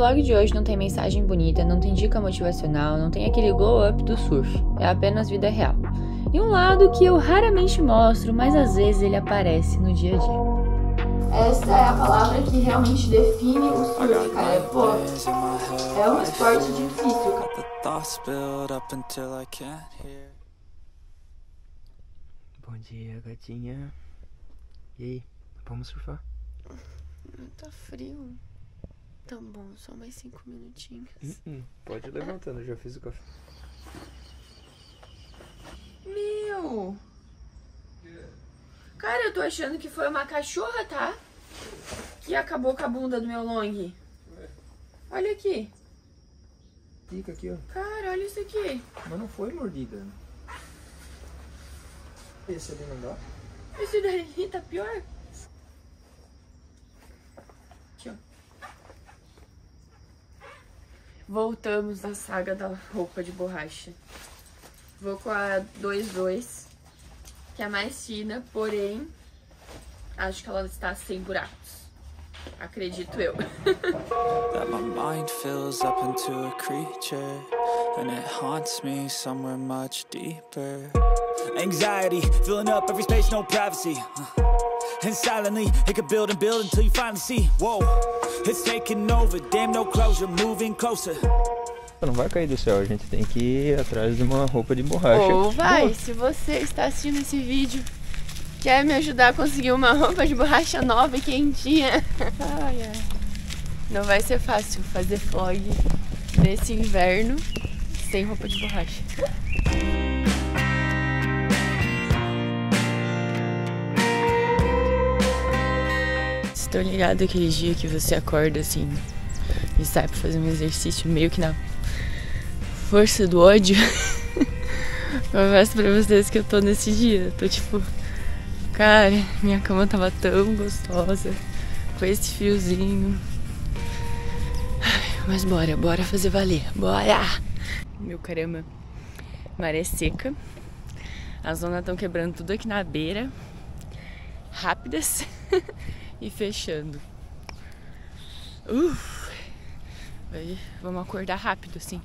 vlog de hoje não tem mensagem bonita, não tem dica motivacional, não tem aquele glow up do surf, é apenas vida real. E um lado que eu raramente mostro, mas às vezes ele aparece no dia a dia. Essa é a palavra que realmente define o surf, cara. Pô, é um esporte difícil. Bom dia, gatinha. E aí, vamos surfar? Tá frio. Tá bom, só mais 5 minutinhos. Pode ir levantando, eu já fiz o café. Meu! Cara, eu tô achando que foi uma cachorra, tá? Que acabou com a bunda do meu long. Olha aqui. Fica aqui, ó. Cara, olha isso aqui. Mas não foi mordida. Esse ali não dá? Esse daí tá pior. Aqui, ó. Voltamos à saga da roupa de borracha. Vou com a 2.2, que é mais fina, porém, acho que ela está sem buracos. Acredito eu. That my mind fills up into a creature, and it haunts me somewhere much deeper. Anxiety filling up every space, no privacy. And silently, it could build and build until you finally see. Whoa, it's taking over, damn no closure, moving closer. Não vai cair do céu, a gente tem que ir atrás de uma roupa de borracha. Ou vai, se você está assistindo esse vídeo, quer me ajudar a conseguir uma roupa de borracha nova e quentinha. Ai, ai. Não vai ser fácil fazer vlog nesse inverno sem roupa de borracha. Estou ligado aquele dia que você acorda assim e sai pra fazer um exercício meio que na força do ódio. Confesso pra vocês que eu tô nesse dia. Tô tipo, cara, minha cama tava tão gostosa com esse friozinho. Mas bora fazer valer, bora! Meu caramba, maré seca. As ondas estão quebrando tudo aqui na beira, rápidas e fechando. Vamos acordar rápido, assim.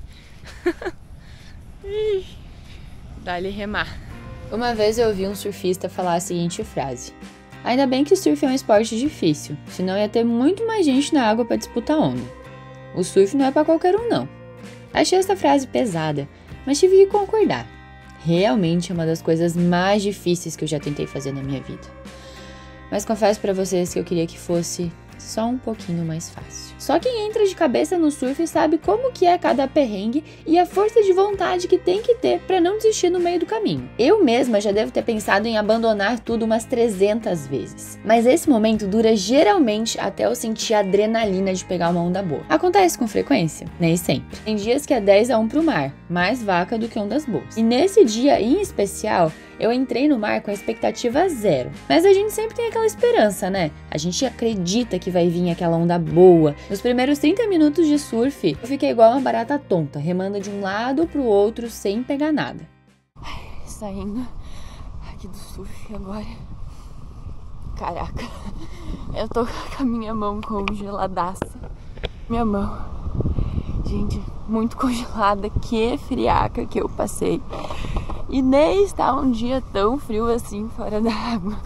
Dá-lhe remar. Uma vez eu ouvi um surfista falar a seguinte frase: ainda bem que o surf é um esporte difícil, senão ia ter muito mais gente na água para disputar onda. O surf não é para qualquer um, não. Achei essa frase pesada, mas tive que concordar. Realmente é uma das coisas mais difíceis que eu já tentei fazer na minha vida. Mas confesso para vocês que eu queria que fosse só um pouquinho mais fácil. Só quem entra de cabeça no surf sabe como que é cada perrengue e a força de vontade que tem que ter para não desistir no meio do caminho. Eu mesma já devo ter pensado em abandonar tudo umas 300 vezes. Mas esse momento dura geralmente até eu sentir a adrenalina de pegar uma onda boa. Acontece com frequência? Nem sempre. Tem dias que é 10-1 pro mar, mais vaca do que ondas boas. E nesse dia em especial, eu entrei no mar com a expectativa zero. Mas a gente sempre tem aquela esperança, né? A gente acredita que vai vir aquela onda boa. Nos primeiros 30 minutos de surf, eu fiquei igual uma barata tonta, remando de um lado pro outro sem pegar nada. Saindo aqui do surf agora. Caraca, eu tô com a minha mão congeladaça. Minha mão, gente, muito congelada. Que friaca que eu passei. E nem está um dia tão frio assim fora da água.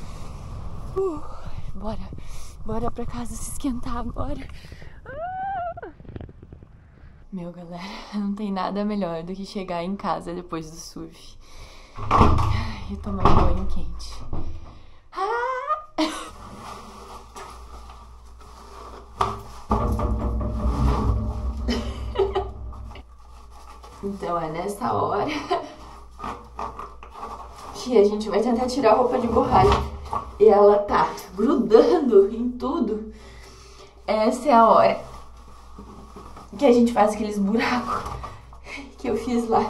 Bora pra casa se esquentar agora. Meu, galera, não tem nada melhor do que chegar em casa depois do surf e tomar um banho quente. Então é nessa hora que a gente vai tentar tirar a roupa de borracha e ela tá grudando em tudo. Essa é a hora que a gente faz aqueles buracos que eu fiz lá.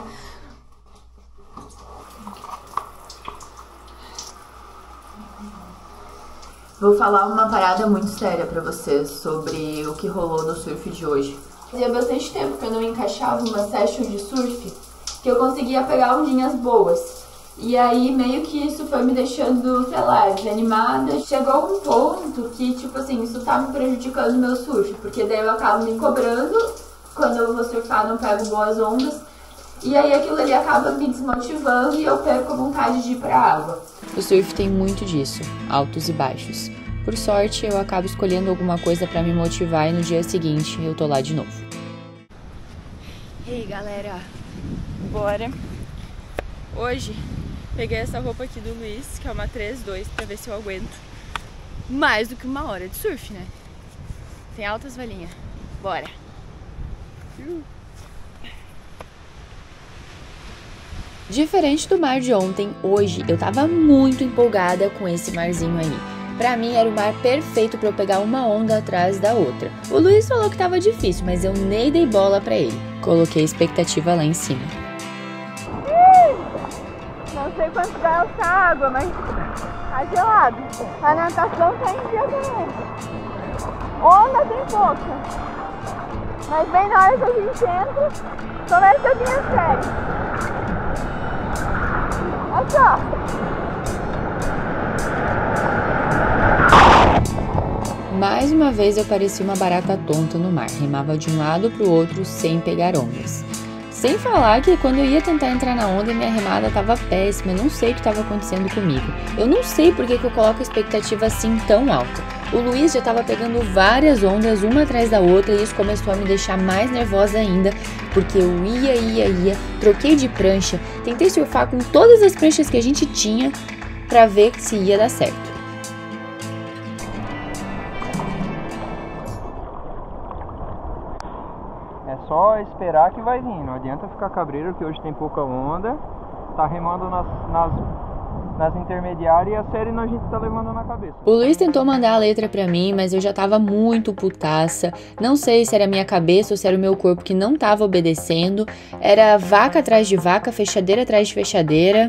Vou falar uma parada muito séria pra vocês sobre o que rolou no surf de hoje. Fazia bastante tempo que eu não encaixava uma session de surf que eu conseguia pegar ondinhas boas. E aí meio que isso foi me deixando, sei lá, desanimada. Chegou um ponto que, tipo assim, isso tá me prejudicando o meu surf, porque daí eu acabo me cobrando, quando eu vou surfar não pego boas ondas, e aí aquilo ali acaba me desmotivando e eu perco a vontade de ir pra água. O surf tem muito disso, altos e baixos. Por sorte, eu acabo escolhendo alguma coisa pra me motivar e no dia seguinte eu tô lá de novo. E aí, galera, bora! Hoje peguei essa roupa aqui do Luiz, que é uma 3-2, pra ver se eu aguento mais do que uma hora de surf, né? Tem altas valinhas. Bora! Diferente do mar de ontem, hoje eu tava muito empolgada com esse marzinho aí. Pra mim era o mar perfeito pra eu pegar uma onda atrás da outra. O Luiz falou que tava difícil, mas eu nem dei bola pra ele. Coloquei a expectativa lá em cima. Não sei quanto vai essa água, mas tá gelado. A natação tá em dia também. Onda tem pouca. Mas bem na hora que a gente entra, começa a vir a sério. Olha só. Mais uma vez eu parecia uma barata tonta no mar, remava de um lado pro outro sem pegar ondas. Sem falar que quando eu ia tentar entrar na onda, minha remada tava péssima, eu não sei o que estava acontecendo comigo. Eu não sei por que eu coloco a expectativa assim tão alta. O Luiz já tava pegando várias ondas, uma atrás da outra, e isso começou a me deixar mais nervosa ainda, porque eu ia, troquei de prancha, tentei surfar com todas as pranchas que a gente tinha pra ver se ia dar certo. É só esperar que vai vir, não adianta ficar cabreiro que hoje tem pouca onda, tá remando nas intermediárias e a série a gente tá levando na cabeça. O Luiz tentou mandar a letra pra mim, mas eu já tava muito putaça, não sei se era a minha cabeça ou se era o meu corpo que não tava obedecendo, era vaca atrás de vaca, fechadeira atrás de fechadeira.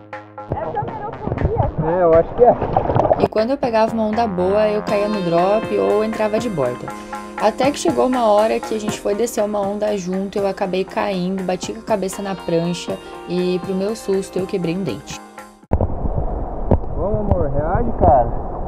É, eu acho que é. E quando eu pegava uma onda boa, eu caía no drop ou entrava de borda. Até que chegou uma hora que a gente foi descer uma onda junto, eu acabei caindo, bati com a cabeça na prancha e, pro meu susto, eu quebrei um dente. Vamos, amor, reage, cara.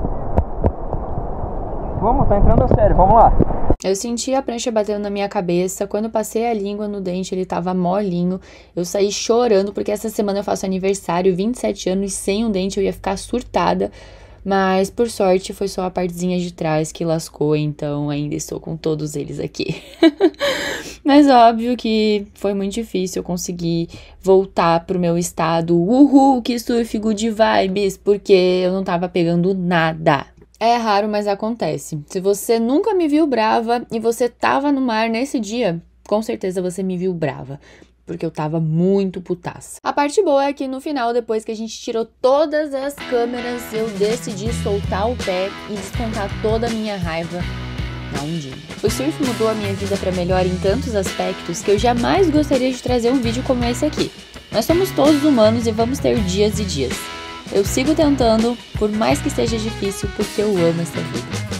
Vamos, tá entrando a sério, vamos lá. Eu senti a prancha batendo na minha cabeça, quando eu passei a língua no dente, ele tava molinho. Eu saí chorando, porque essa semana eu faço aniversário, 27 anos, e sem um dente eu ia ficar surtada. Mas, por sorte, foi só a partezinha de trás que lascou, então ainda estou com todos eles aqui. Mas óbvio que foi muito difícil eu conseguir voltar pro meu estado. Uhul, que surf good vibes, porque eu não tava pegando nada. É raro, mas acontece. Se você nunca me viu brava e você tava no mar nesse dia, com certeza você me viu brava. Porque eu tava muito putaça. A parte boa é que no final, depois que a gente tirou todas as câmeras, eu decidi soltar o pé e descontar toda a minha raiva na ondinha. O surf mudou a minha vida pra melhor em tantos aspectos que eu jamais gostaria de trazer um vídeo como esse aqui. Nós somos todos humanos e vamos ter dias e dias. Eu sigo tentando, por mais que seja difícil, porque eu amo essa vida.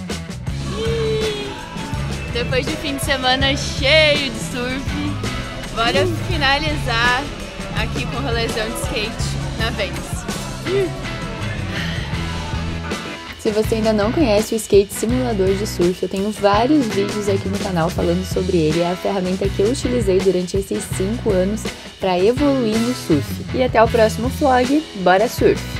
Depois de fim de semana cheio de surf, bora finalizar aqui com o rolezão de skate na Vênus. Se você ainda não conhece o skate simulador de surf, eu tenho vários vídeos aqui no canal falando sobre ele. É a ferramenta que eu utilizei durante esses 5 anos para evoluir no surf. E até o próximo vlog, bora surf!